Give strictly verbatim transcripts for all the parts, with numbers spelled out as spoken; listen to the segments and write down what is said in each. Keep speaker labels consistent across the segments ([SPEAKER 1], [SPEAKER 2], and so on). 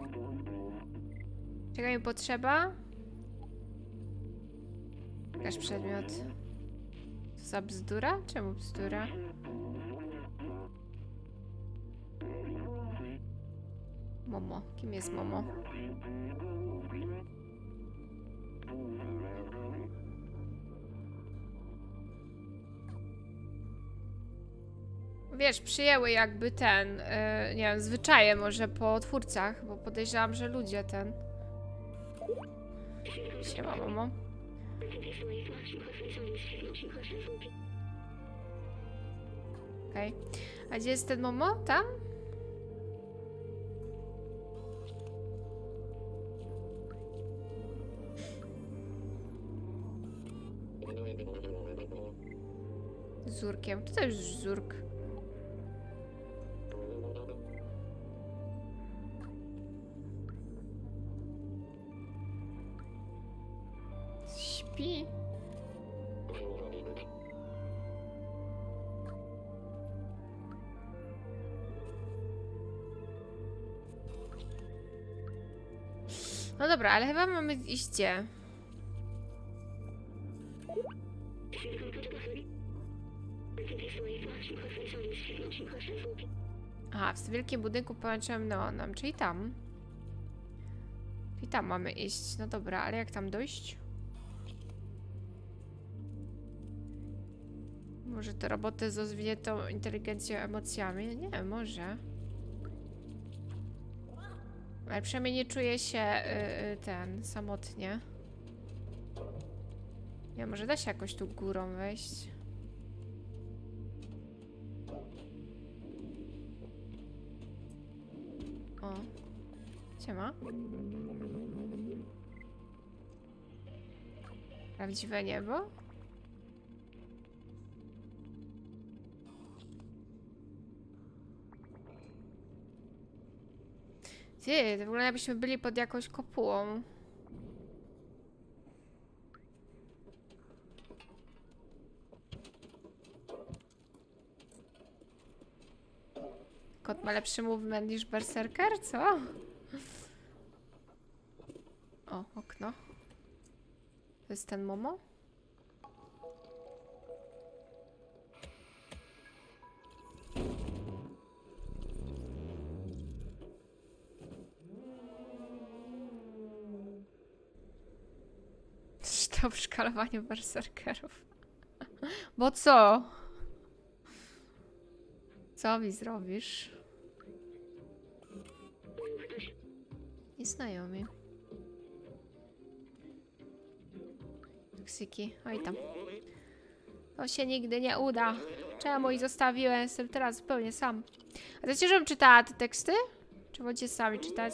[SPEAKER 1] Czego mi potrzeba? Jakaś przedmiot. Co za bzdura? Czemu bzdura? Momo. Kim jest Momo? Wiesz, przyjęły jakby ten, yy, nie wiem, zwyczaje może po twórcach, bo podejrzewam, że ludzie ten... Siema, Momo. Okej. Okay. A gdzie jest ten Momo? Tam? Z Zurkiem. To też już Zurk. Śpi. No dobra, ale chyba mamy iść gdzie? Aha, w wielkim budynku połączyłem neonem, czyli tam. Czyli tam mamy iść. No dobra, ale jak tam dojść? Może to roboty z rozwiniętą inteligencją, emocjami? Nie wiem, może. Ale przynajmniej nie czuję się yy, ten, samotnie. Nie, może da się jakoś tu górą wejść. O. Siema. Prawdziwe niebo? Ty, to w ogóle jakbyśmy byli pod jakąś kopułą. Kot ma lepszy movement niż berserker, co? O, okno. To jest ten Momo? To w szkalowaniu berserkerów. Bo co? Co mi zrobisz? Nieznajomi. Toksiki. Oj tam. To się nigdy nie uda. Czemu ich zostawiłem? Jestem teraz zupełnie sam. A chcecie, żebym czytała te teksty? Czy możecie sami czytać?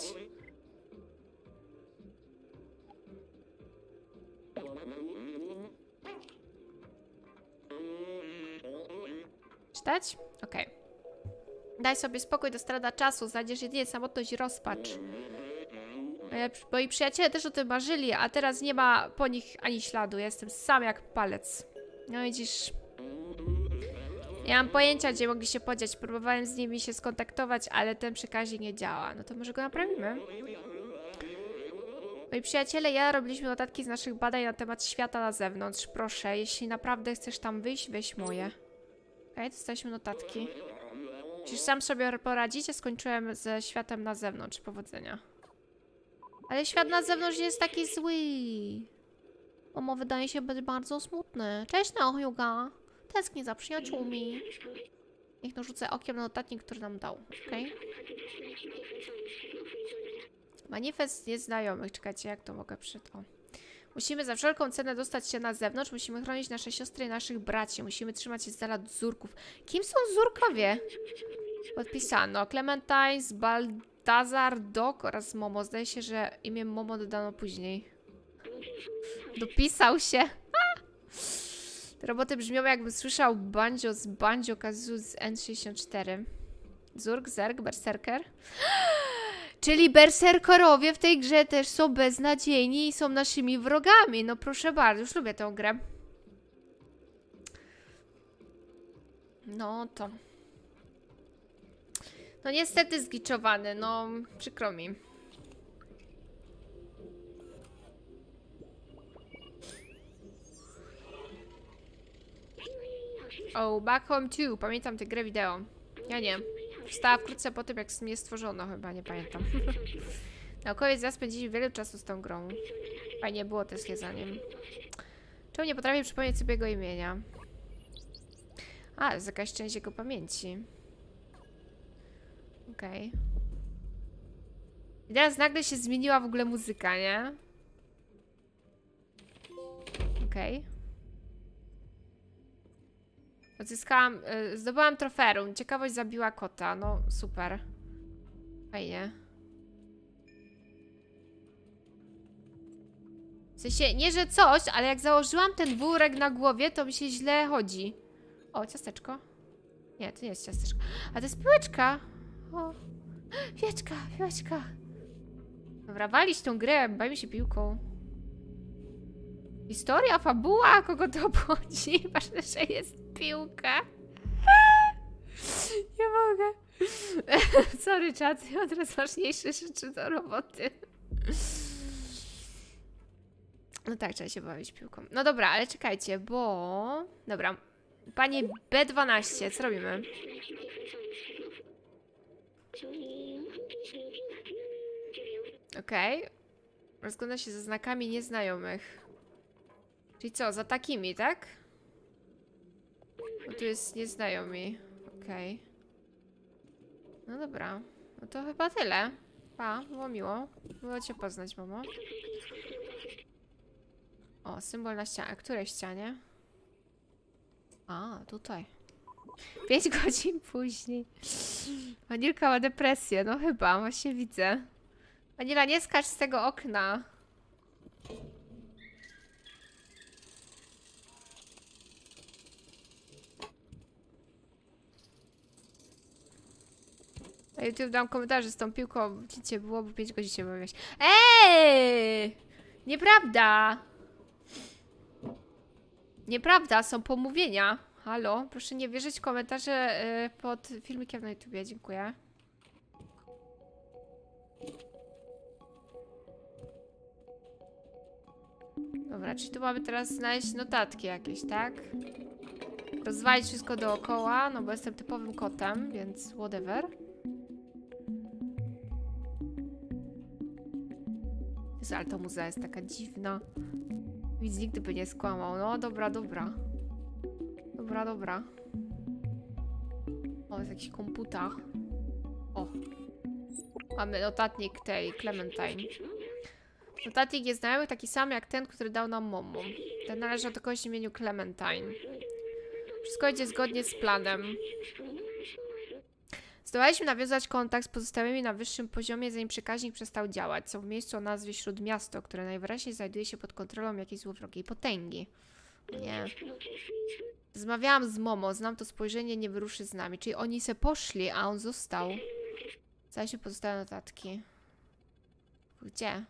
[SPEAKER 1] Czytać? Okej. Okay. Daj sobie spokój, do strada czasu. Znajdziesz jedynie samotność i rozpacz. Moi przyjaciele też o tym marzyli, a teraz nie ma po nich ani śladu. Ja jestem sam jak palec. No widzisz... Nie mam pojęcia, gdzie mogli się podziać. Próbowałem z nimi się skontaktować, ale ten przekaźnik nie działa. No to może go naprawimy. Moi przyjaciele i ja robiliśmy notatki z naszych badań na temat świata na zewnątrz. Proszę, jeśli naprawdę chcesz tam wyjść, weź moje. Okej, okay, dostaliśmy notatki. Musisz sam sobie poradzić, ja skończyłem ze światem na zewnątrz. Powodzenia. Ale świat na zewnątrz jest taki zły. Momo wydaje się być bardzo smutny. Cześć, Neohyuga. Tęsknię za przyjaciółmi. Niech no rzucę okiem na notatnik, który nam dał. Okej. Okay. Manifest nieznajomych. Czekajcie, jak to mogę przed... O. Musimy za wszelką cenę dostać się na zewnątrz. Musimy chronić nasze siostry i naszych braci. Musimy trzymać się z dala od Zurków. Kim są Zurkowie? Podpisano. Clementine, Baltazar, Dok oraz Momo. Zdaje się, że imię Momo dodano później. Dopisał się. Te roboty brzmią, jakbym słyszał banjo z Banjo Kazoo z N sześćdziesiąt cztery. Zurk, Zerg, Berserker. Czyli berserkerowie w tej grze też są beznadziejni i są naszymi wrogami. No proszę bardzo, już lubię tę grę. No to... No niestety zgliczowany, no przykro mi. Oh, Back Home two. Pamiętam tę grę wideo. Ja nie. Wstała wkrótce po tym, jak mnie stworzono, chyba, nie pamiętam. Naukowiec i ja spędzili wiele czasu z tą grą. Fajnie było też za nim. Czemu nie potrafię przypomnieć sobie jego imienia? A, to jest jakaś część jego pamięci. Okej. Okay. I teraz nagle się zmieniła w ogóle muzyka, nie? Okej. Okay. Odzyskałam, y, zdobyłam trofeum. Ciekawość zabiła kota. No, super. Fajnie. W sensie, nie że coś, ale jak założyłam ten worek na głowie, to mi się źle chodzi. O, ciasteczko. Nie, to nie jest ciasteczko. A to jest piłeczka. O. Piłeczka, piłeczka. Dobra, walić tą grę, bawimy się piłką. Historia, fabuła, kogo to obchodzi? Ważne, że jest piłka. Nie mogę. Sorry, czat, mam teraz ważniejsze rzeczy do roboty. No tak, trzeba się bawić piłką. No dobra, ale czekajcie, bo... Dobra, panie B dwanaście, co robimy? Okej. Okay. Rozgląda się za znakami nieznajomych. Czyli co, za takimi, tak? No tu jest nieznajomi. Okej. Okay. No dobra. No to chyba tyle. Pa, było miło. Było cię poznać, mamo. O, symbol na ścianie. A której ścianie? A, tutaj. Pięć godzin później. Wanilka ma depresję. No chyba, właśnie widzę. Wanila, nie skacz z tego okna. Na YouTube dam komentarze z tą piłką. Widzicie, byłoby pięć godzin się bawić. Eee! Nieprawda! Nieprawda, są pomówienia. Halo, proszę nie wierzyć w komentarze yy, pod filmikiem na YouTubie. Dziękuję. Dobra, czyli tu mamy teraz znaleźć notatki jakieś, tak? Rozwalić wszystko dookoła, no bo jestem typowym kotem, więc whatever. Jezu, ale ta muza jest taka dziwna. Widz nigdy by nie skłamał. No dobra, dobra. Dobra, dobra. O, jest jakiś komputer. O. Mamy notatnik tej Clementine. Notatnik jest znajomy, taki sam jak ten, który dał nam Momo. Ten należy do kogoś w imieniu Clementine. Wszystko idzie zgodnie z planem. Zdołaliśmy nawiązać kontakt z pozostałymi na wyższym poziomie, zanim przekaźnik przestał działać. Są w miejscu o nazwie Śródmiasto, które najwyraźniej znajduje się pod kontrolą jakiejś złowrogiej potęgi. Nie. Rozmawiałam z Momo, znam to spojrzenie, nie wyruszy z nami. Czyli oni se poszli, a on został. Zaś pozostałe notatki. Gdzie?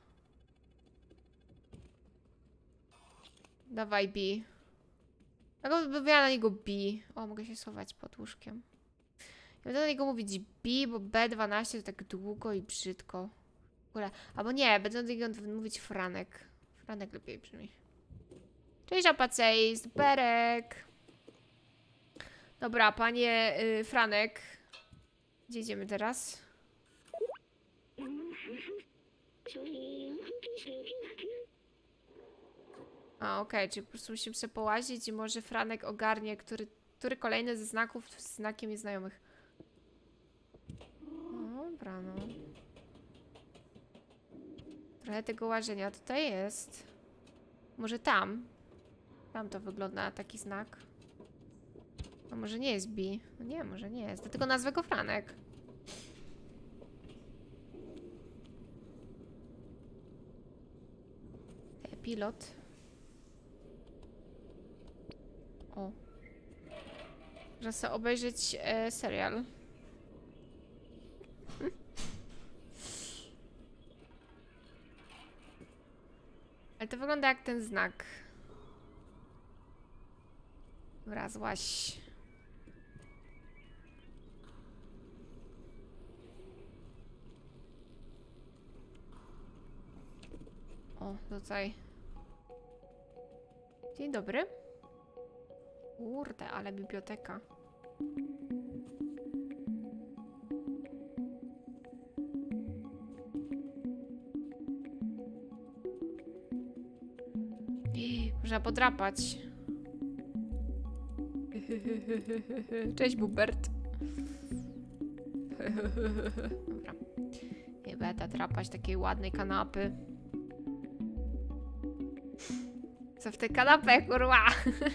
[SPEAKER 1] Dawaj B. Jak odbywa na niego B? O, mogę się schować pod łóżkiem. Ja będę na niego mówić B, bo B dwanaście to tak długo i brzydko. W ogóle. Albo nie, będę na niego mówić Franek. Franek lepiej brzmi. Cześć, Apacej, Berek. Dobra, panie yy, Franek. Gdzie idziemy teraz? A, okej, okay, czyli po prostu musimy sobie połazić i może Franek ogarnie, który, który kolejny ze znaków z znakiem nieznajomych. Dobra, no. Trochę tego łażenia tutaj jest. Może tam? Tam to wygląda na taki znak. A może nie jest B? No nie, może nie jest. Dlatego nazwę go Franek. Pilot. O. Można sobie obejrzeć e, serial. Ale to wygląda jak ten znak. Dobra, złaś. O, tutaj. Dzień dobry. Kurde, ale biblioteka. Można podrapać. Cześć, Bubert. Dobra. Nie będę drapać takiej ładnej kanapy. Co w tę kanapę, kurwa?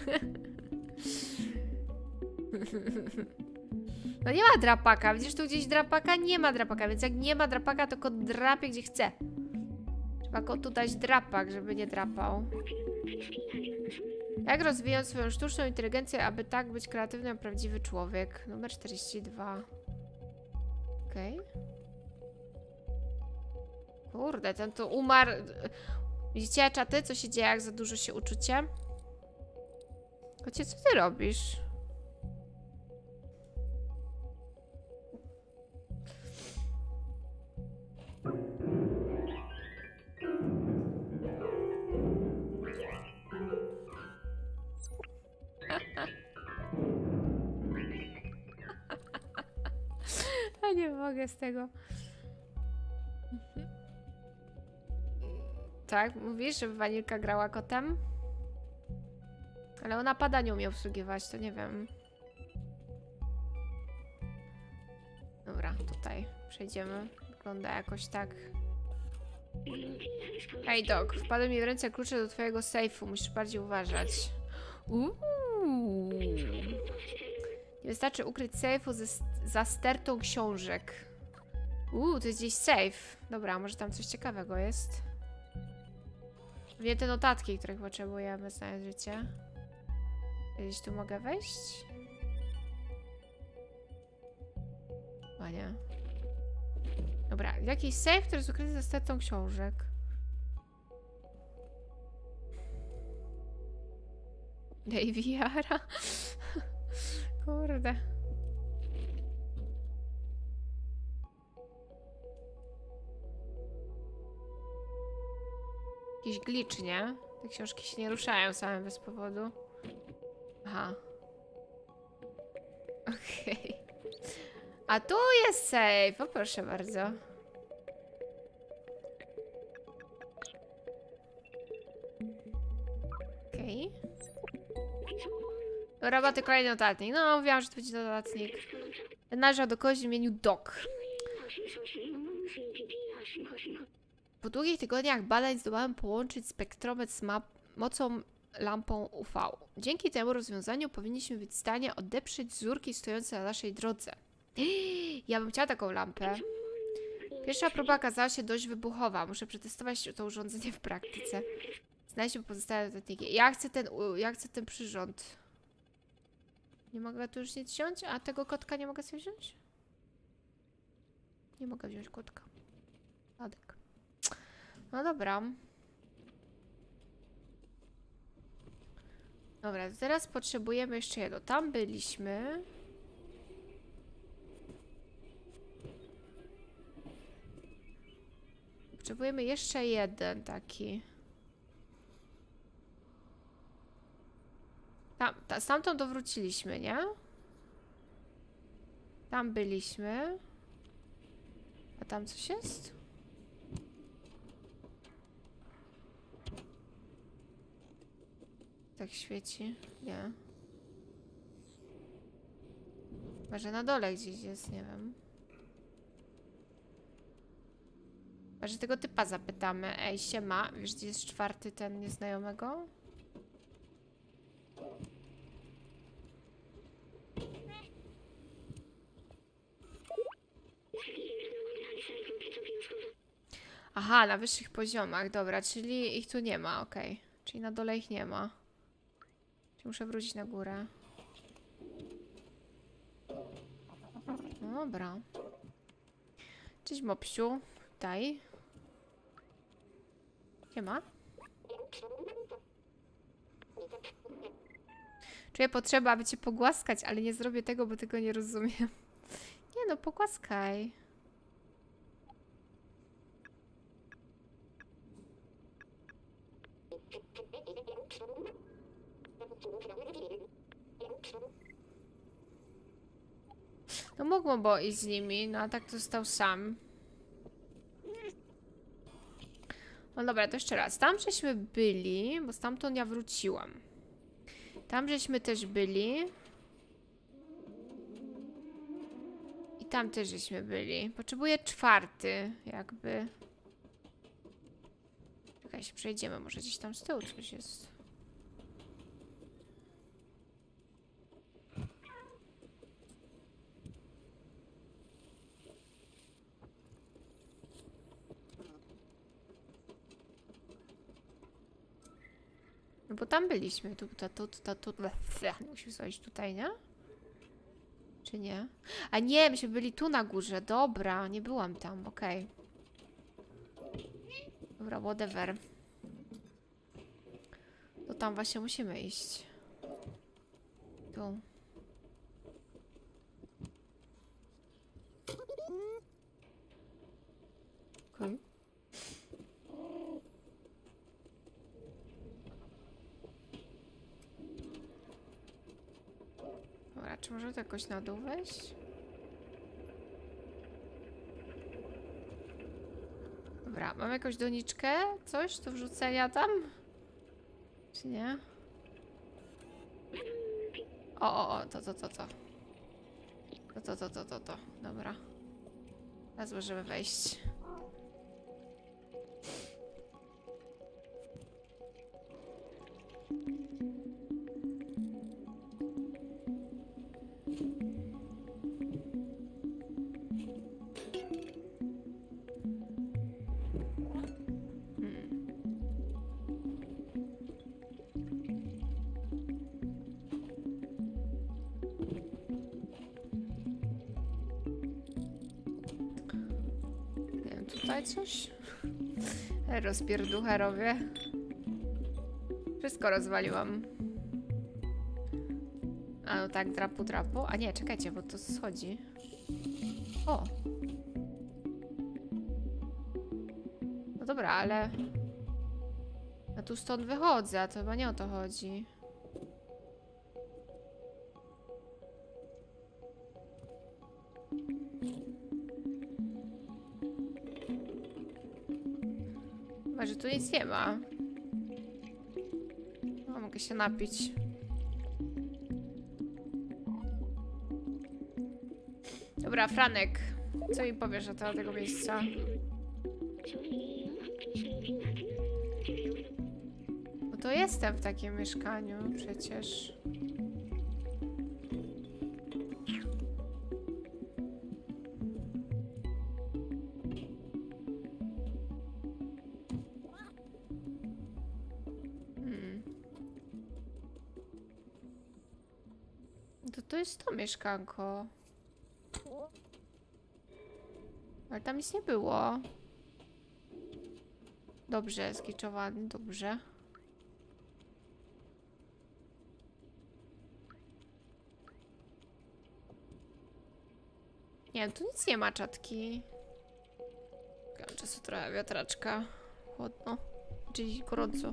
[SPEAKER 1] No nie ma drapaka. Widzisz tu gdzieś drapaka? Nie ma drapaka, więc jak nie ma drapaka, to kot drapie gdzie chce. Trzeba kotu dać drapak, żeby nie drapał. Jak rozwijać swoją sztuczną inteligencję, aby tak być kreatywny jak prawdziwy człowiek? Numer czterdzieści dwa. Okej. Okay. Kurde, ten to umarł. Widzicie, czaty, co się dzieje, jak za dużo się uczucie? Kocie, co ty robisz? Ja nie mogę z tego. Tak, mówisz, żeby Wanilka grała kotem? Ale ona pada nie umie obsługiwać, to nie wiem. Dobra, tutaj przejdziemy. Wygląda jakoś tak. Hej, Doc, wpadły mi w ręce klucze do twojego sejfu. Musisz bardziej uważać. Uuu. Nie wystarczy ukryć sejfu ze, za stertą książek. Uuu, to jest gdzieś safe. Dobra, może tam coś ciekawego jest. Wie te notatki, których potrzebujemy, znajdziecie. Gdzieś tu mogę wejść? Chyba nie. Dobra, jakiś safe, który jest ukryty za stertą książek. Davy Yara. Kurde. Jakiś glitch, nie? Te książki się nie ruszają same bez powodu. Aha. Okej. Okay. A tu jest safe. O, proszę bardzo. Okej. Okay. Roboty, kolejny notatnik. No, mówiłam, że to będzie notatnik. Należał do kogoś w imieniu Doc. Po długich tygodniach badań zdołałem połączyć spektrometr z mocą lampą U V. Dzięki temu rozwiązaniu powinniśmy być w stanie odeprzeć wzórki stojące na naszej drodze. Ja bym chciała taką lampę. Pierwsza próba okazała się dość wybuchowa. Muszę przetestować to urządzenie w praktyce. Znajdźmy pozostałe notatniki. Ja chcę ten, ja chcę ten przyrząd. Nie mogę tu już nic wziąć? A tego kotka nie mogę sobie wziąć? Nie mogę wziąć kotka. Adek. No dobra. Dobra, teraz potrzebujemy jeszcze jedno. Tam byliśmy. Potrzebujemy jeszcze jeden taki. Tam, ta, stamtąd dowróciliśmy, nie? Tam byliśmy. A tam coś jest? Tak świeci? Nie. Może na dole gdzieś jest, nie wiem. Może tego typa zapytamy. Ej, siema, wiesz gdzie jest czwarty ten nieznajomego? Aha, na wyższych poziomach, dobra, czyli ich tu nie ma, okej. Okay. Czyli na dole ich nie ma. Czyli muszę wrócić na górę. No dobra. Cześć, Mopsiu. Tutaj. Nie ma? Czuję potrzebę, aby cię pogłaskać, ale nie zrobię tego, bo tego nie rozumiem. Nie no, pogłaskaj. No mógłbym bo iść z nimi, no a tak to został sam. No dobra, to jeszcze raz. Tam żeśmy byli, bo stamtąd ja wróciłam. Tam żeśmy też byli. I tam też żeśmy byli. Potrzebuję czwarty, jakby. Czekaj, się przejdziemy. Może gdzieś tam z tyłu coś jest. No bo tam byliśmy. Tu, tu, tu, tu, tu, tu. Musimy zejść tutaj, nie? Czy nie? A nie, myśmy byli tu na górze. Dobra, nie byłam tam, okej. Okay. Dobra, whatever. To tam właśnie musimy iść. Tu. Okej. Okay. Dobra, czy może to jakoś na dół wejść? Dobra, mam jakąś doniczkę? Coś do wrzucenia tam? Czy nie? O, o, o, to, to, to, to. To, to, to, to, to, to. Dobra. Teraz możemy wejść. Tutaj coś? Rozpierduchę robię. Wszystko rozwaliłam. A no tak, drapu, drapu. A nie, czekajcie, bo to schodzi. O! No dobra, ale... Ja tu stąd wychodzę, a to chyba nie o to chodzi. Chyba, że tu nic nie ma. No, mogę się napić. Dobra, Franek. Co mi powiesz na temat tego miejsca? No to jestem w takim mieszkaniu przecież. Hmm. To to jest to mieszkanko. Ale tam nic nie było. Dobrze, skiczowany, dobrze. Nie wiem, tu nic nie ma, czatki. Kończę sobie trochę wiatraczka. Chłodno. Czyli gorąco.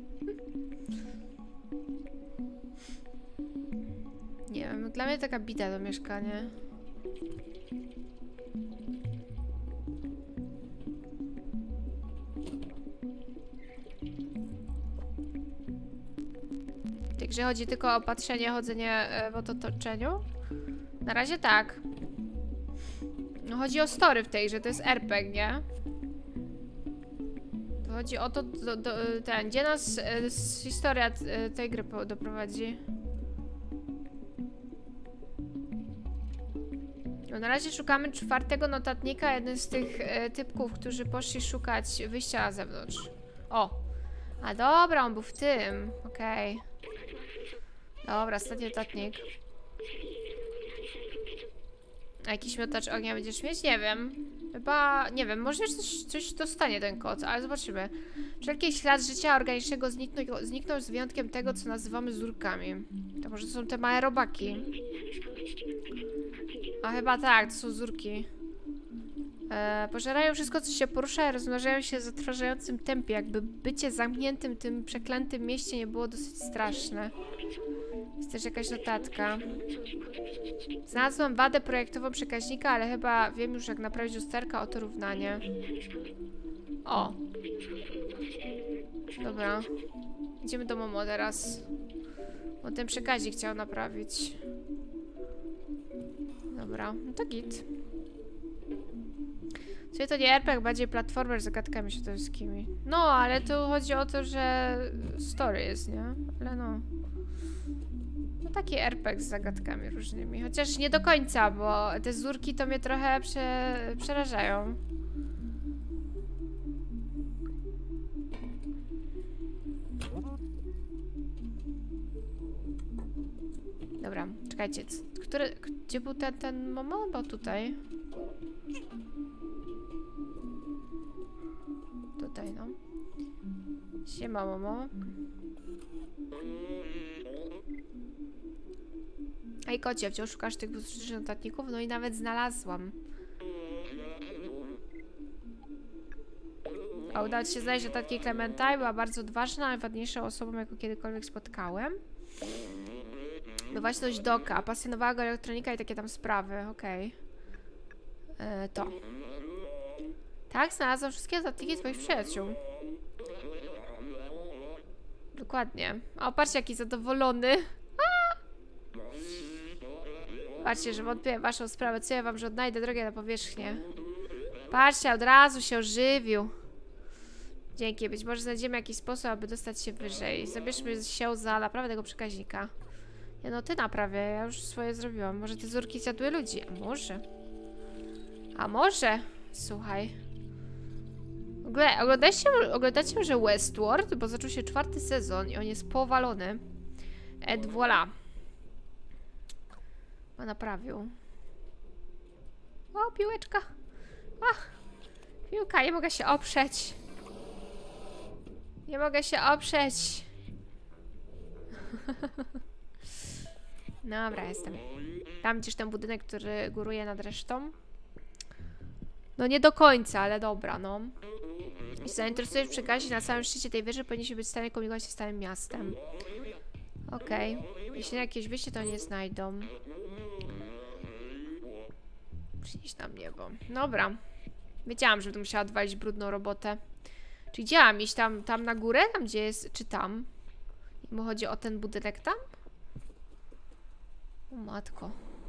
[SPEAKER 1] Nie wiem, dla mnie taka bida to mieszkanie. Także chodzi tylko o patrzenie, chodzenie w otoczeniu? Na razie tak. No chodzi o story w tej, że to jest er pe gie, nie? To chodzi o to, do, do, ten, gdzie nas e, historia t, tej gry doprowadzi. No na razie szukamy czwartego notatnika, jeden z tych e, typków, którzy poszli szukać wyjścia na zewnątrz. O! A dobra, on był w tym. Okej. Okay. Dobra, ostatni notatnik. A jakiś miotacz ognia będziesz mieć? Nie wiem. Chyba, nie wiem, może coś, coś dostanie ten kot, ale zobaczymy. Wszelki ślad życia organicznego zniknął, zniknął z wyjątkiem tego, co nazywamy zurkami. To może to są te małe robaki. A chyba tak, to są zurki. E, pożerają wszystko, co się porusza i rozmnażają się w zatrważającym tempie, jakby bycie zamkniętym w tym przeklętym mieście nie było dosyć straszne. Jest też jakaś notatka. Znalazłam wadę projektową przekaźnika, ale chyba wiem już, jak naprawić lusterka. Oto równanie. O! Dobra. Idziemy do Momo teraz. Bo ten przekaźnik chciał naprawić. Dobra, no to git. Czyli to nie R P G, bardziej platformer z zagadkami środowiskowymi. No, ale tu chodzi o to, że story jest, nie? Ale no... No taki R P G z zagadkami różnymi. Chociaż nie do końca, bo te zurki to mnie trochę prze... przerażają. Dobra, czekajcie. Który... Gdzie był ten, ten Momo? Bo tutaj. Tutaj, no. Siema, Momo. Ej, kocie, wciąż szukasz tych notatników? No i nawet znalazłam. A udało ci się znaleźć notatki Clementine. Była bardzo odważna, najważniejszą osobą, jaką kiedykolwiek spotkałem. Była dość Doka. Pasjonowała go elektronika i takie tam sprawy. Okej. Okay. To. Tak, znalazłam wszystkie notatniki twoich przyjaciół. Dokładnie. O, patrzcie, jaki zadowolony. A! Patrzcie, że wątpię w waszą sprawę. Co ja wam, że odnajdę drogę na powierzchnię. Patrzcie, od razu się ożywił. Dzięki. Być może znajdziemy jakiś sposób, aby dostać się wyżej. Zabierzmy się za naprawę tego przekaźnika. Nie, no ty naprawię. Ja już swoje zrobiłam. Może te zurki zjadły ludzi? A może? A może? Słuchaj. W ogóle oglądacie, oglądacie może Westworld? Bo zaczął się czwarty sezon i on jest powalony. Et voilà. Ma naprawił. O, piłeczka. Ach, piłka, nie mogę się oprzeć. Nie mogę się oprzeć. Dobra, jestem. Tam gdzieś ten budynek, który góruje nad resztą. No nie do końca, ale dobra, no. Jeśli zainteresujesz przekaźnik na samym szczycie tej wieży, powinniśmy być w stanie komunikować się z całym miastem. Okej. Okay. Jeśli na jakieś wyjście, to nie znajdą. Przynieś nam niebo. Dobra. Wiedziałam, że będę musiała odwalić brudną robotę. Czy gdzie mam iść? Tam, tam na górę? Tam gdzie jest? Czy tam? Bo chodzi o ten budynek tam? O matko.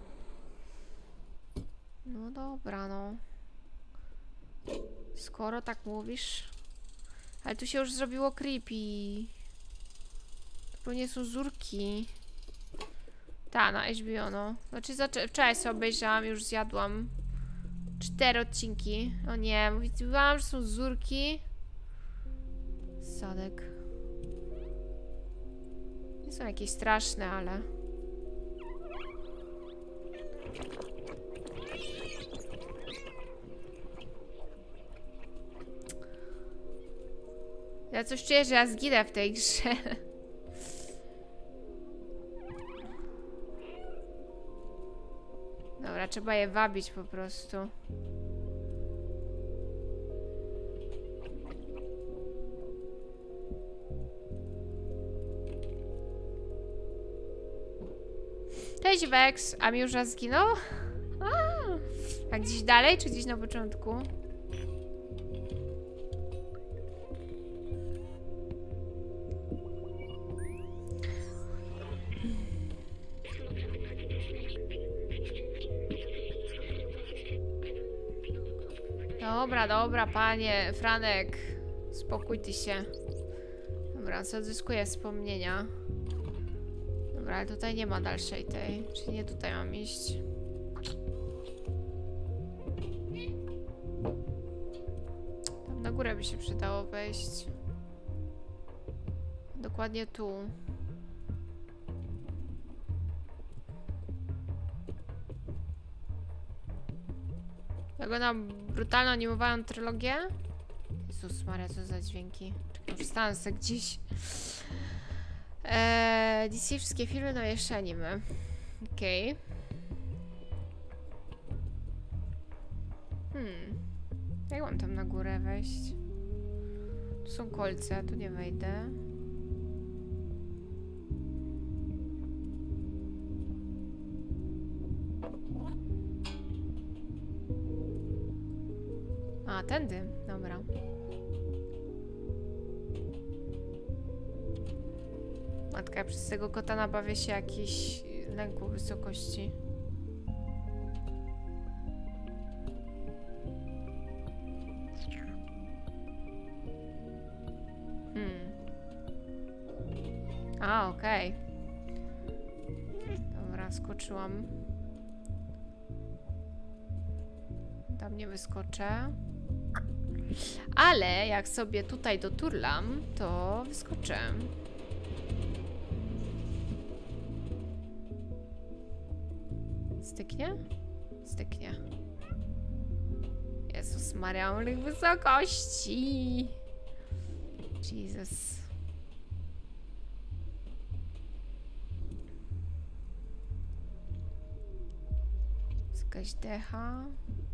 [SPEAKER 1] No dobra, no. Skoro tak mówisz. Ale tu się już zrobiło creepy. To nie są zurki. Ta, na H B O, no. Znaczy, wczoraj sobie obejrzałam, już zjadłam cztery odcinki. O nie, mówiłam, że są zurki. Sadek. Nie są jakieś straszne, ale... Ja coś czuję, że ja zginę w tej grze. Dobra, trzeba je wabić po prostu. Cześć Vex, a mi już raz zginął? A, a gdzieś dalej, czy gdzieś na początku? Dobra, dobra, panie Franek. Spokój ty się. Dobra, co odzyskuję wspomnienia. Dobra, ale tutaj nie ma dalszej tej. Czyli nie tutaj mam iść. Tam na górę by się przydało wejść. Dokładnie tu. Ja go na brutalną animowaną trylogię. Jezus Maria, co za dźwięki. Czekaj, wstanę sobie gdzieś. Eee, D C wszystkie filmy, no jeszcze anime. Okej. Okay. Hmm. Jak mam tam na górę wejść? Tu są kolce, tu nie wejdę. A, tędy. Dobra. Matka, ja przez tego kota nabawię się jakiś lęku wysokości. Hmm. A, okej. Okay. Dobra, skoczyłam. Tam nie wyskoczę. Ale jak sobie tutaj doturlam, to wyskoczę. Styknie? Styknie. Jezus Maria, mam lęk wysokości. Jesus. Jakaś decha.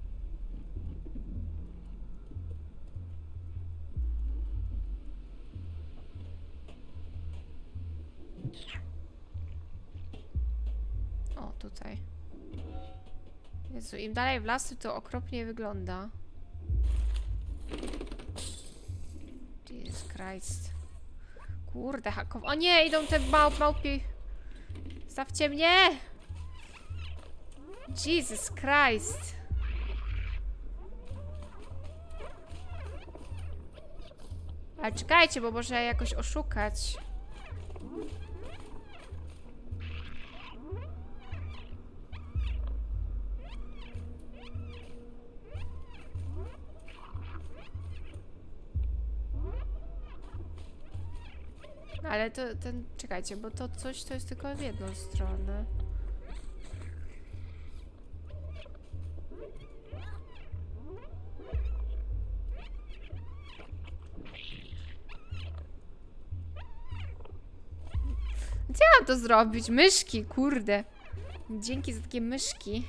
[SPEAKER 1] O, tutaj. Jezu, im dalej w las, to okropnie wygląda. Jesus Christ. Kurde, hakow... O nie, idą te małp, małpi. Stawcie mnie! Jesus Christ. Ale czekajcie, bo może jakoś oszukać. Ale to ten... Czekajcie, bo to coś to jest tylko w jedną stronę. Co ja mam to zrobić? Myszki, kurde. Dzięki za takie myszki.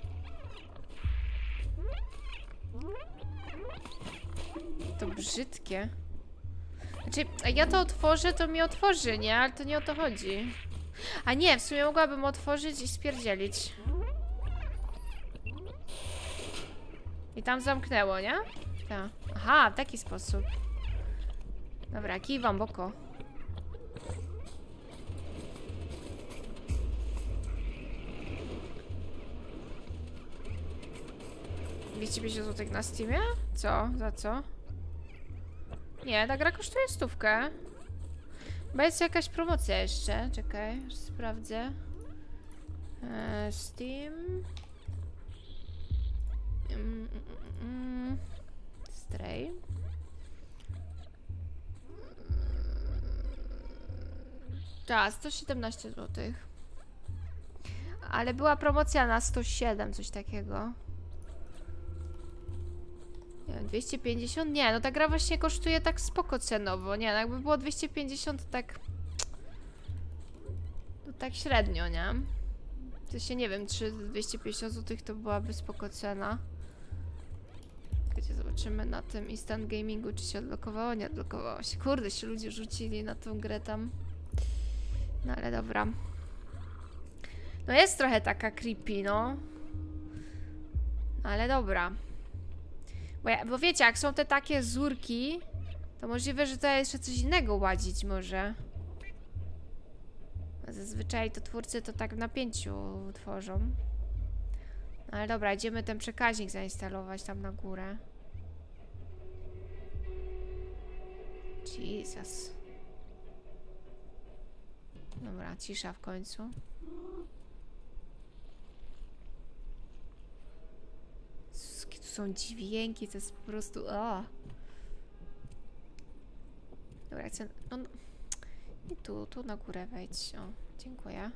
[SPEAKER 1] To brzydkie. Znaczy, jak ja to otworzę, to mi otworzy, nie? Ale to nie o to chodzi. A nie, w sumie mogłabym otworzyć i spierdzielić. I tam zamknęło, nie? Tak. Aha, w taki sposób. Dobra, kiwam boko. dwieście pięćdziesiąt złotych na Steamie? Co? Za co? Nie, ta gra kosztuje stówkę. Chyba jest jakaś promocja jeszcze. Czekaj, aż sprawdzę. Eee, Steam. Mm, mm, mm. Stray. Tak, sto siedemnaście złotych. Ale była promocja na sto siedem, coś takiego. Nie wiem, dwieście pięćdziesiąt? Nie, no ta gra właśnie kosztuje tak spoko cenowo. Nie, no jakby było dwieście pięćdziesiąt, to tak... To tak średnio, nie? W sensie nie wiem, czy dwieście pięćdziesiąt złotych to byłaby spoko cena. Gdzie zobaczymy na tym Instant Gamingu, czy się odblokowało? Nie odblokowało się. Kurde, się ludzie rzucili na tą grę tam. No ale dobra. No jest trochę taka creepy, no. Ale dobra. Bo, ja, bo wiecie, jak są te takie zurki, to możliwe, że to jeszcze coś innego ładzić może. A zazwyczaj to twórcy to tak w napięciu tworzą. No ale dobra, idziemy ten przekaźnik zainstalować tam na górę. Jesus. Dobra, cisza w końcu. Tu są dźwięki, to jest po prostu... O. Dobra, chcę... No, no. I tu, tu na górę wejdź. O, dziękuję.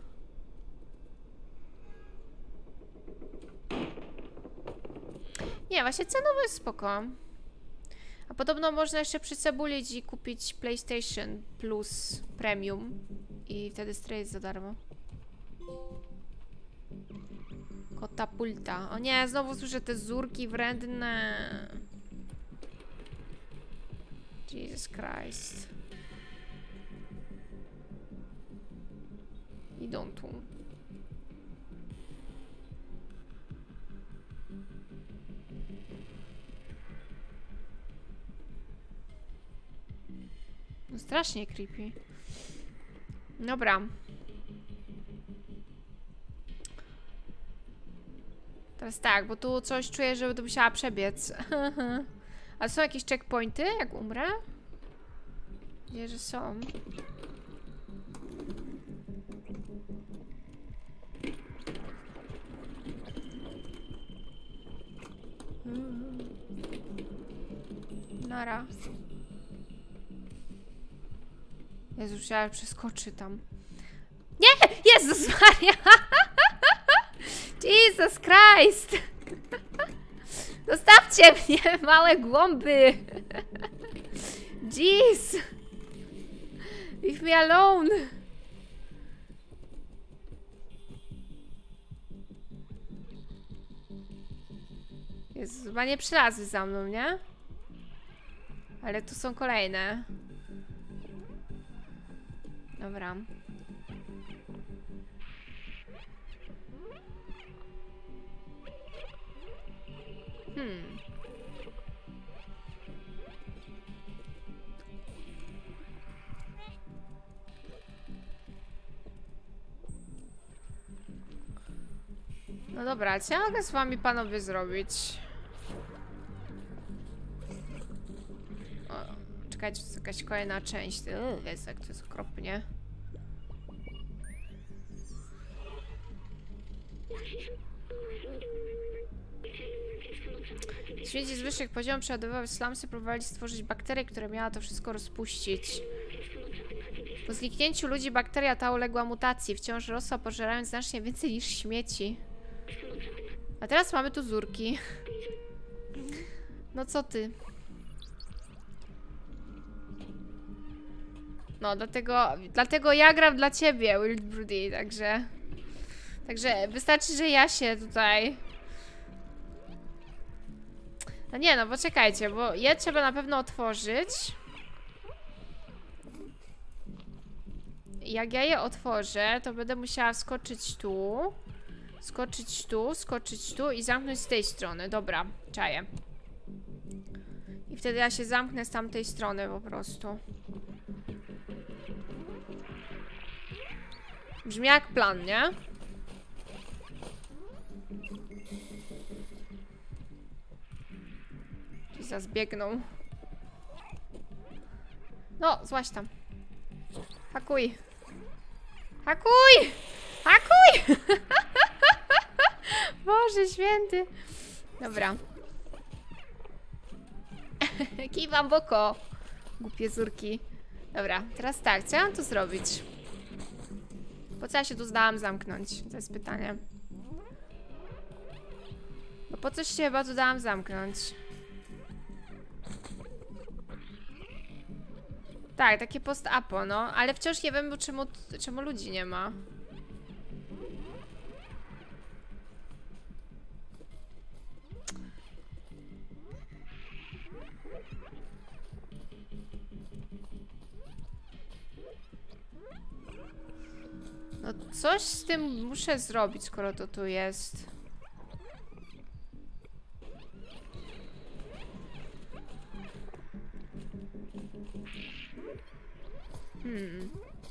[SPEAKER 1] Nie, właśnie cenowo jest spoko. A podobno można jeszcze przycebulić i kupić PlayStation Plus Premium. I wtedy Stray jest za darmo. Katapulta. O nie, znowu słyszę te zurki wredne. Jesus Christ. Idą tu. No strasznie creepy. Dobra. Teraz tak, bo tu coś czuję, że będę musiała przebiec. A są jakieś checkpointy, jak umrę? Nie, że są. Nara. Jezu, myślałam, że przeskoczy tam. Nie! Jezus Maria! Jesus Christ! Zostawcie mnie, małe głąby! Jeez! Leave me alone! Jezu, chyba nie przylazły za mną, nie? Ale tu są kolejne. Dobra. Hmm. No dobra, co ja mogę z wami panowie zrobić? O, czekajcie, to jest jakaś kolejna część. Uuu, jest jak to jest okropnie. Śmieci z wyższych poziomów przeładowywały slumsy, próbowali stworzyć bakterię, która miała to wszystko rozpuścić. Po zniknięciu ludzi bakteria ta uległa mutacji. Wciąż rosła, pożerając znacznie więcej niż śmieci. A teraz mamy tu zurki. No co ty? No, dlatego, dlatego ja gram dla ciebie, Wild Broody, także... Także wystarczy, że ja się tutaj... No nie, no poczekajcie, bo je trzeba na pewno otworzyć. Jak ja je otworzę, to będę musiała skoczyć tu. Skoczyć tu, skoczyć tu i zamknąć z tej strony. Dobra, czaję. I wtedy ja się zamknę z tamtej strony po prostu. Brzmi jak plan, nie? Ci zazbiegną. No, złaź tam. Hakuj. Hakuj! Hakuj! Boże święty. Dobra. Kiwam w oko. Głupie zurki. Dobra, teraz tak, co ja mam tu zrobić? Po co ja się tu zdałam zamknąć? To jest pytanie. Bo po coś się chyba tu dałam zamknąć? Tak, takie post-apo, no. Ale wciąż nie wiem, czemu, czemu ludzi nie ma. No coś z tym muszę zrobić, skoro to tu jest. Hmm.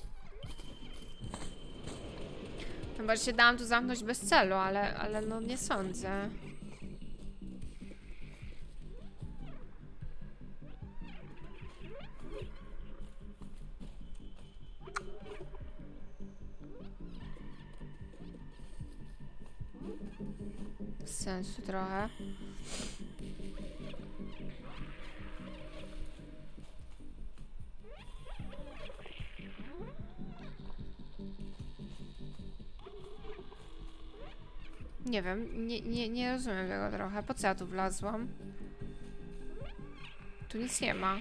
[SPEAKER 1] Chyba, że się dałam tu zamknąć bez celu, ale, ale no nie sądzę. Bez sensu trochę. Nie wiem, nie, nie, nie rozumiem tego trochę. Po co ja tu wlazłam? Tu nic nie ma.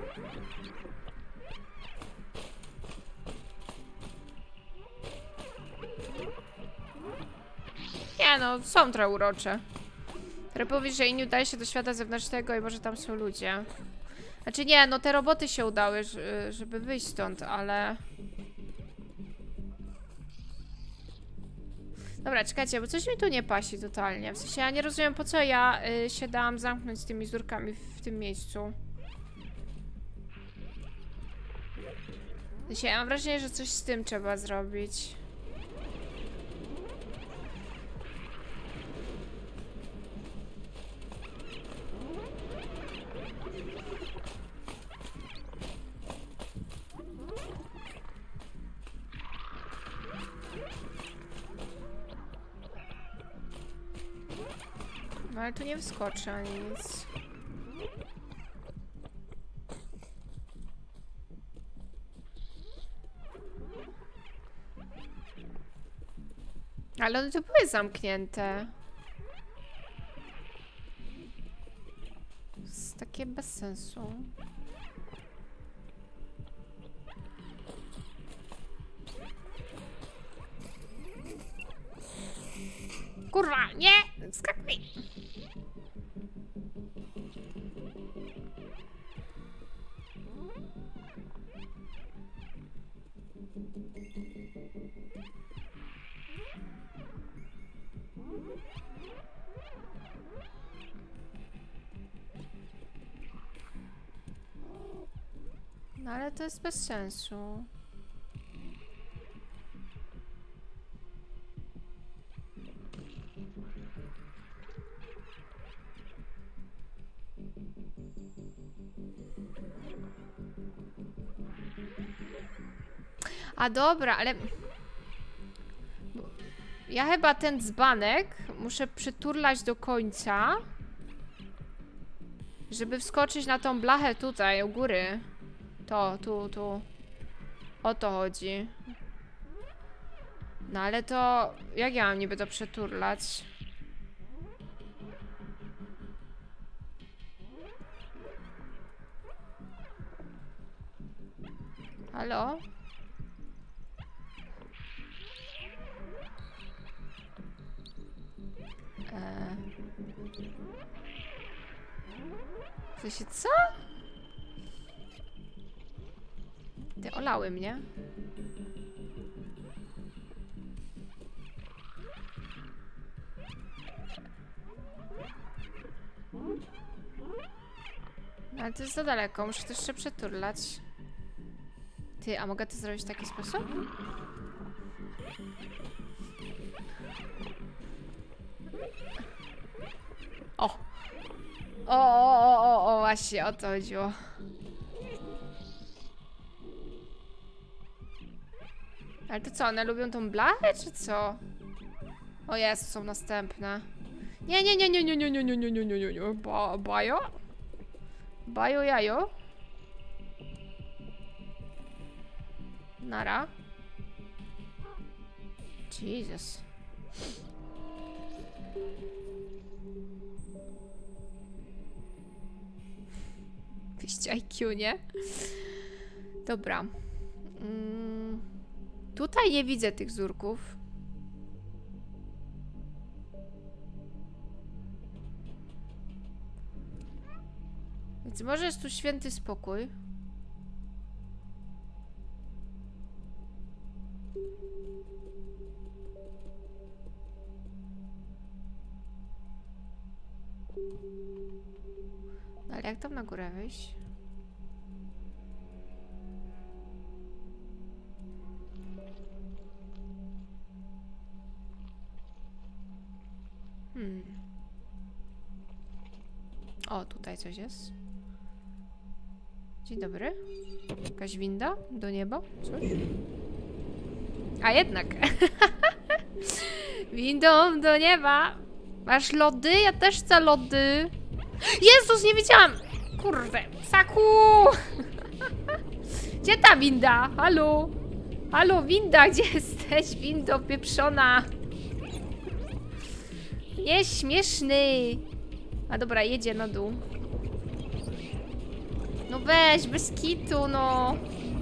[SPEAKER 1] Nie no, są trochę urocze. Teraz powiesz, że inni udaje się do świata zewnętrznego i może tam są ludzie. Znaczy nie, no te roboty się udały, żeby wyjść stąd, ale... Dobra, czekajcie, bo coś mi tu nie pasi totalnie. W sensie ja nie rozumiem, po co ja y, się dałam zamknąć z tymi zurkami w tym miejscu. Ja mam wrażenie, że coś z tym trzeba zrobić. No ale tu nie wskoczy ani nic. Ale one tu były zamknięte. To jest takie bez sensu. Kurwa, nie! Skakuj! No ale to jest bez sensu. A dobra, ale... Ja chyba ten dzbanek muszę przyturlać do końca, żeby wskoczyć na tą blachę tutaj, u góry. To, tu, tu. O to chodzi. No ale to... Jak ja mam niby to przeturlać? Halo? Eee. W sensie, co? Ty olały mnie. No, ale to jest za daleko, muszę to jeszcze przeturlać. Ty, a mogę to zrobić w taki sposób? O! O, o, o, o, o, właśnie o to chodziło. Ale to co, one lubią tą blachę, czy co? O jest, są następne. Nie, nie, nie, nie, nie, nie, nie, nie, nie, nie, nie, nie, nie, ba, bajo? Bajo, jajo? Nara? Jesus. dwieście I Q, nie? Dobra. Mm, tutaj nie widzę tych wzórków. Więc może jest tu święty spokój. No ale jak tam na górę wyjść? Hmm. O, tutaj coś jest. Dzień dobry. Jakaś winda do nieba? Coś? A jednak. Windą do nieba. Masz lody? Ja też chcę lody. Jezus, nie widziałam! Kurde, psaku! Gdzie ta winda? Halo? Halo, winda, gdzie jesteś? Windo pieprzona. Nieśmieszny. A dobra, jedzie na dół. No weź, bez kitu, no.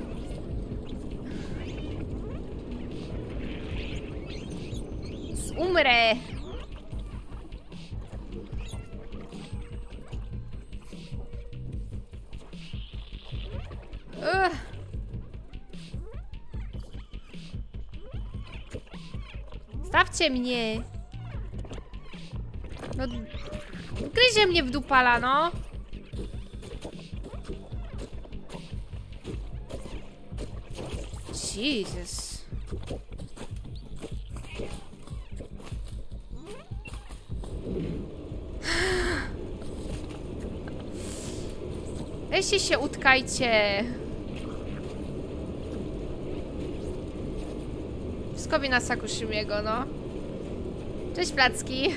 [SPEAKER 1] Umrę. Ugh. Stawcie mnie. No, gryzie mnie w dupala, no. Jesus. Weźcie się, utkajcie. Wszystko wina Sakushimiego, no. Cześć, placki.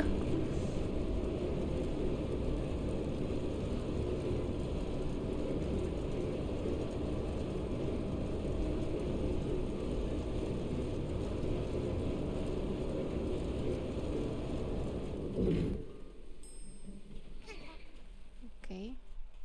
[SPEAKER 1] Okej.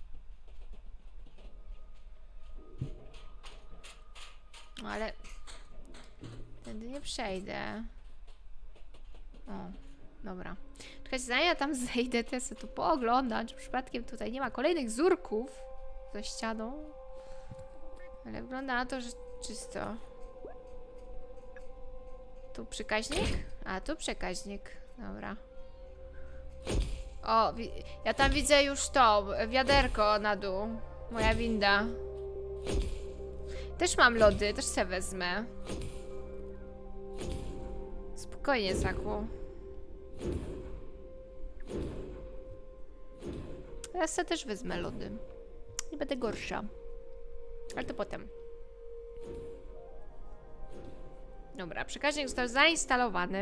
[SPEAKER 1] No ale... Tędy nie przejdę. O, dobra. Czekajcie, zanim ja tam zejdę, to ja sobie tu pooglądam, czy przypadkiem tutaj nie ma kolejnych zurków za ścianą. Ale wygląda na to, że czysto. Tu przekaźnik? A, tu przekaźnik. Dobra. O, ja tam widzę już to, wiaderko na dół. Moja winda. Też mam lody, też se wezmę. Spokojnie, Saku. Ja se też wezmę lody. Nie będę gorsza. Ale to potem. Dobra, przekaźnik został zainstalowany.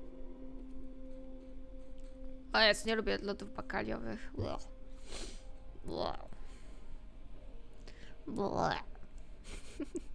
[SPEAKER 1] O jest, nie lubię lodów bakaliowych. Bleh. Bleh. Bleh.